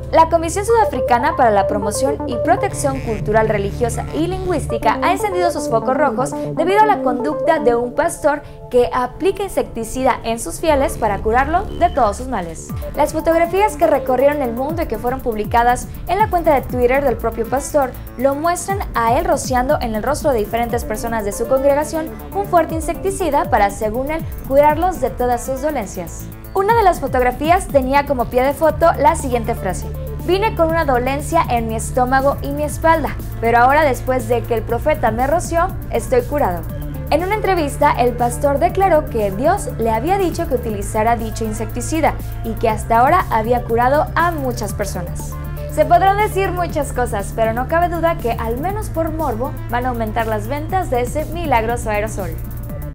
La Comisión Sudafricana para la Promoción y Protección Cultural, Religiosa y Lingüística ha encendido sus focos rojos debido a la conducta de un pastor que aplica insecticida en sus fieles para curarlo de todos sus males. Las fotografías que recorrieron el mundo y que fueron publicadas en la cuenta de Twitter del propio pastor lo muestran a él rociando en el rostro de diferentes personas de su congregación un fuerte insecticida para, según él, curarlos de todas sus dolencias. Una de las fotografías tenía como pie de foto la siguiente frase: "Vine con una dolencia en mi estómago y mi espalda, pero ahora, después de que el profeta me roció, estoy curado". En una entrevista, el pastor declaró que Dios le había dicho que utilizara dicho insecticida y que hasta ahora había curado a muchas personas. Se podrán decir muchas cosas, pero no cabe duda que, al menos por morbo, van a aumentar las ventas de ese milagroso aerosol.